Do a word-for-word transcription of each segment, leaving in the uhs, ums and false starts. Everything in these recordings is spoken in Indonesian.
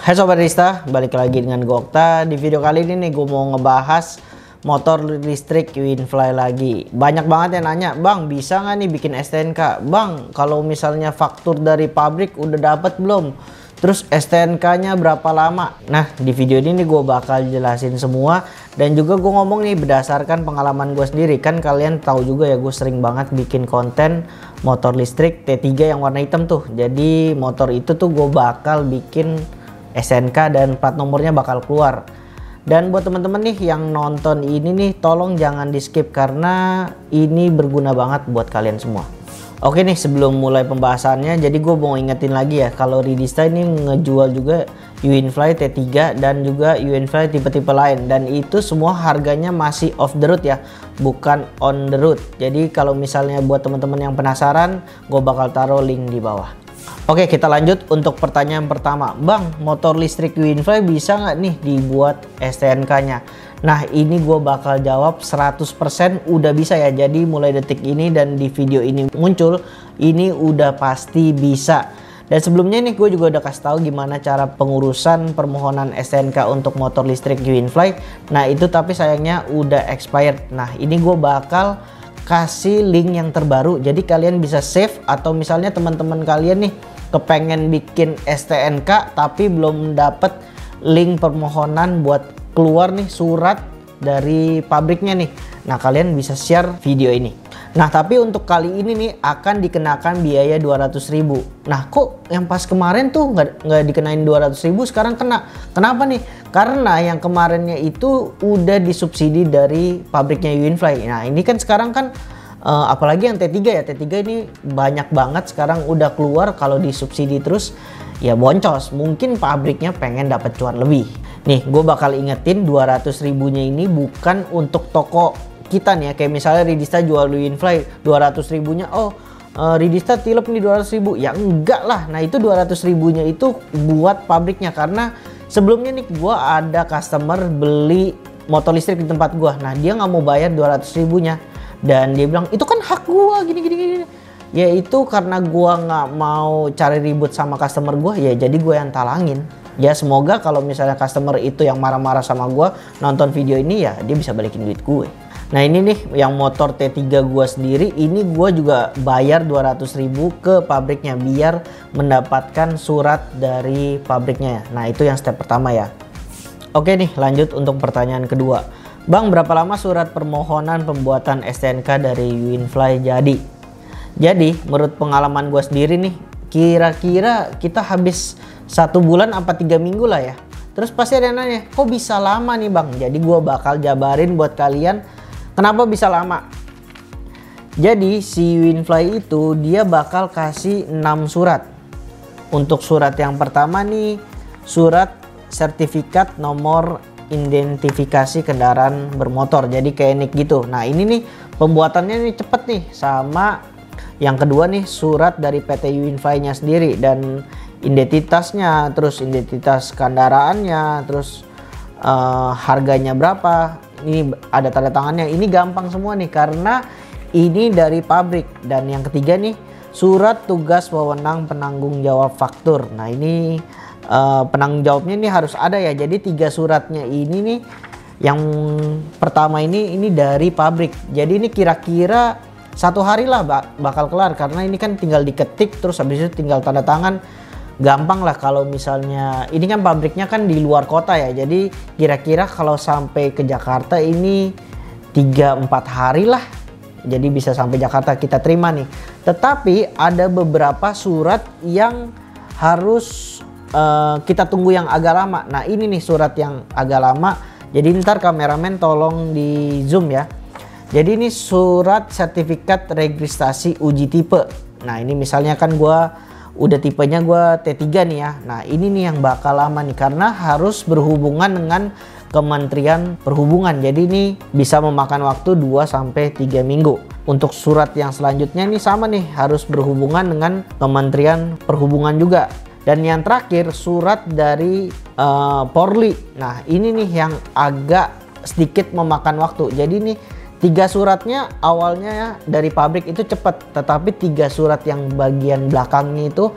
Hai Sobat Rista, balik lagi dengan gue Okta. Di video kali ini nih gue mau ngebahas motor listrik Winfly lagi. Banyak banget yang nanya, bang bisa nggak nih bikin S T N K? Bang kalau misalnya faktur dari pabrik udah dapet belum? Terus S T N K-nya berapa lama? Nah di video ini nih gue bakal jelasin semua. Dan juga gue ngomong nih berdasarkan pengalaman gue sendiri. Kan kalian tahu juga ya, gue sering banget bikin konten motor listrik T tiga yang warna hitam tuh. Jadi motor itu tuh gue bakal bikin S N K dan plat nomornya bakal keluar. Dan buat teman-teman nih yang nonton ini nih, tolong jangan di skip karena ini berguna banget buat kalian semua. Oke nih, sebelum mulai pembahasannya, jadi gue mau ingetin lagi ya, kalau Ridista ini ngejual juga Winfly T tiga dan juga Winfly tipe-tipe lain, dan itu semua harganya masih off the road ya, bukan on the road. Jadi kalau misalnya buat teman-teman yang penasaran, gue bakal taruh link di bawah. Oke, kita lanjut untuk pertanyaan pertama. Bang, motor listrik Winfly bisa nggak nih dibuat S T N K-nya? Nah, ini gue bakal jawab seratus persen udah bisa ya. Jadi mulai detik ini dan di video ini muncul, ini udah pasti bisa. Dan sebelumnya nih gue juga udah kasih tahu gimana cara pengurusan permohonan S T N K untuk motor listrik Winfly. Nah, itu tapi sayangnya udah expired. Nah, ini gue bakal kasih link yang terbaru. Jadi kalian bisa save, atau misalnya teman-teman kalian nih kepengen bikin S T N K tapi belum dapet link permohonan buat keluar nih surat dari pabriknya nih. Nah, kalian bisa share video ini. Nah, tapi untuk kali ini nih akan dikenakan biaya dua ratus ribu. Nah, kok yang pas kemarin tuh nggak nggak dikenain dua ratus ribu, sekarang kena? Kenapa nih? Karena yang kemarinnya itu udah disubsidi dari pabriknya Winfly. Nah, ini kan sekarang kan Uh, apalagi yang T tiga ya, T tiga ini banyak banget sekarang udah keluar. Kalau disubsidi terus ya boncos, mungkin pabriknya pengen dapat cuan lebih. Nih gue bakal ingetin, dua ratus ribunya ini bukan untuk toko kita nih ya. Kayak misalnya Ridista jual Winfly dua ratus ribunya, oh uh, Ridista tilep nih dua ratus ribu, ya enggak lah. Nah itu dua ratus ribunya itu buat pabriknya, karena sebelumnya nih gue ada customer beli motor listrik di tempat gue. Nah dia nggak mau bayar dua ratus ribunya, dan dia bilang itu kan hak gua gini gini gini. Ya itu karena gua nggak mau cari ribut sama customer gua, ya jadi gua yang talangin. Ya semoga kalau misalnya customer itu yang marah-marah sama gua nonton video ini, ya dia bisa balikin duit gue. Nah ini nih yang motor T tiga gua sendiri, ini gua juga bayar dua ratus ribu ke pabriknya biar mendapatkan surat dari pabriknya. Nah itu yang step pertama ya. Oke nih, lanjut untuk pertanyaan kedua. Bang, berapa lama surat permohonan pembuatan S T N K dari Winfly jadi? Jadi menurut pengalaman gue sendiri nih, kira-kira kita habis satu bulan apa tiga minggu lah ya. Terus pasti ada yang nanya, kok bisa lama nih bang? Jadi gue bakal jabarin buat kalian kenapa bisa lama. Jadi si Winfly itu dia bakal kasih enam surat. Untuk surat yang pertama nih, surat sertifikat nomor identifikasi kendaraan bermotor, jadi kayak nik gitu. Nah ini nih pembuatannya nih cepet nih. Sama yang kedua nih, surat dari P T Winfly nya sendiri dan identitasnya, terus identitas kendaraannya, terus uh, harganya berapa, ini ada tanda tangannya. Ini gampang semua nih karena ini dari pabrik. Dan yang ketiga nih, surat tugas wewenang penanggung jawab faktur. Nah ini Uh, penanggung jawabnya ini harus ada ya. Jadi tiga suratnya ini nih, yang pertama ini ini dari pabrik. Jadi ini kira-kira satu hari lah bak bakal kelar, karena ini kan tinggal diketik terus habis itu tinggal tanda tangan. Gampang lah. Kalau misalnya ini kan pabriknya kan di luar kota ya, jadi kira-kira kalau sampai ke Jakarta ini tiga empat hari lah. Jadi bisa sampai Jakarta kita terima nih. Tetapi ada beberapa surat yang harus Uh, kita tunggu yang agak lama. Nah ini nih surat yang agak lama. Jadi ntar kameramen tolong di zoom ya. Jadi ini surat sertifikat registrasi uji tipe. Nah ini misalnya kan gua udah tipenya gua T tiga nih ya. Nah ini nih yang bakal lama nih karena harus berhubungan dengan Kementerian Perhubungan. Jadi ini bisa memakan waktu dua sampai tiga minggu. Untuk surat yang selanjutnya nih sama nih, harus berhubungan dengan Kementerian Perhubungan juga. Dan yang terakhir surat dari uh, Polri. Nah ini nih yang agak sedikit memakan waktu. Jadi nih tiga suratnya awalnya ya dari pabrik itu cepat, tetapi tiga surat yang bagian belakangnya itu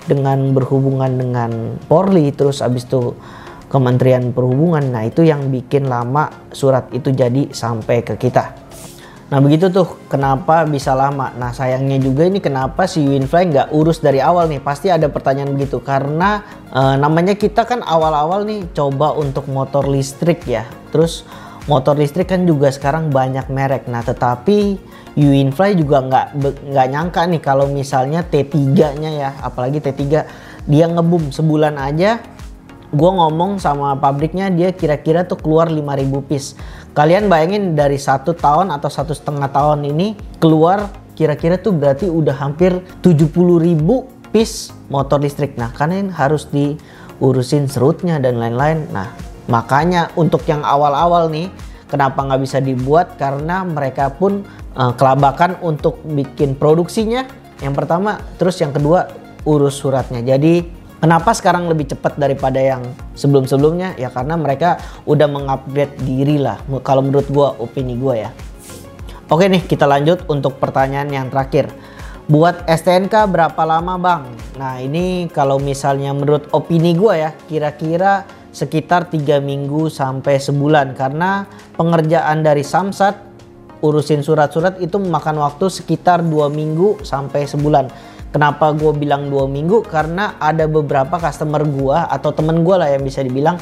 dengan berhubungan dengan Polri, terus abis itu Kementerian Perhubungan. Nah itu yang bikin lama surat itu jadi sampai ke kita. Nah begitu tuh kenapa bisa lama. Nah sayangnya juga ini kenapa si Winfly nggak urus dari awal nih. Pasti ada pertanyaan begitu karena e, namanya kita kan awal-awal nih coba untuk motor listrik ya. Terus motor listrik kan juga sekarang banyak merek. Nah tetapi Winfly juga nggak nggak nyangka nih kalau misalnya T tiga nya ya, apalagi T tiga dia ngebum sebulan aja. Gue ngomong sama pabriknya dia kira-kira tuh keluar lima ribu piece. Kalian bayangin dari satu tahun atau satu setengah tahun ini keluar kira-kira tuh berarti udah hampir tujuh puluh ribu piece motor listrik. Nah kalian harus diurusin serutnya dan lain-lain. Nah makanya untuk yang awal-awal nih kenapa nggak bisa dibuat, karena mereka pun uh, kelabakan untuk bikin produksinya yang pertama, terus yang kedua urus suratnya. Jadi kenapa sekarang lebih cepat daripada yang sebelum-sebelumnya? Ya karena mereka udah mengupgrade diri lah. Kalau menurut gua, opini gua ya. Oke nih kita lanjut untuk pertanyaan yang terakhir. Buat S T N K berapa lama bang? Nah ini kalau misalnya menurut opini gua ya, kira-kira sekitar tiga minggu sampai sebulan. Karena pengerjaan dari Samsat urusin surat-surat itu memakan waktu sekitar dua minggu sampai sebulan. Kenapa gue bilang dua minggu? Karena ada beberapa customer gue atau temen gue lah yang bisa dibilang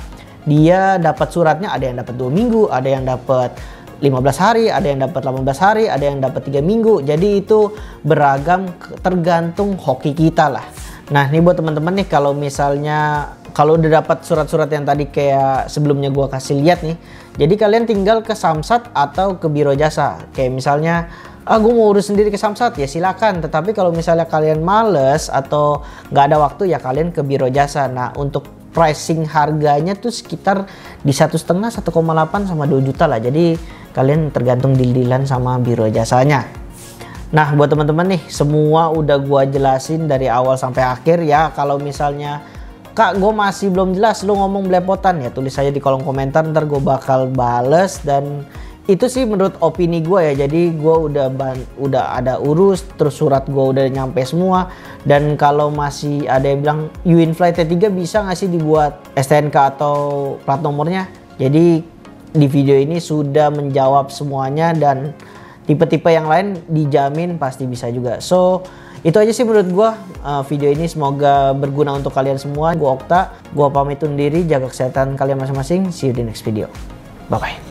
dia dapat suratnya, ada yang dapat dua minggu, ada yang dapat lima belas hari, ada yang dapat delapan belas hari, ada yang dapat tiga minggu. Jadi itu beragam tergantung hoki kita lah. Nah ini buat teman-teman nih kalau misalnya kalau udah dapat surat-surat yang tadi kayak sebelumnya gue kasih lihat nih, jadi kalian tinggal ke Samsat atau ke Biro Jasa. Kayak misalnya ah gue mau urus sendiri ke Samsat ya silakan, tetapi kalau misalnya kalian males atau nggak ada waktu ya kalian ke Biro Jasa. Nah untuk pricing harganya tuh sekitar di satu setengah satu koma delapan sama dua juta lah, jadi kalian tergantung deal-dealan sama Biro Jasanya. Nah buat teman-teman nih semua udah gue jelasin dari awal sampai akhir ya. Kalau misalnya kak gue masih belum jelas, lu ngomong belepotan ya tulis aja di kolom komentar, ntar gue bakal bales. Dan itu sih menurut opini gue ya, jadi gue udah udah ada urus, terus surat gue udah nyampe semua. Dan kalau masih ada yang bilang Winfly T tiga bisa nggak sih dibuat S T N K atau plat nomornya, jadi di video ini sudah menjawab semuanya dan tipe-tipe yang lain dijamin pasti bisa juga. So itu aja sih menurut gue uh, video ini, semoga berguna untuk kalian semua. Gue Okta, gue pamit undur diri, jaga kesehatan kalian masing-masing, see you di next video, bye bye.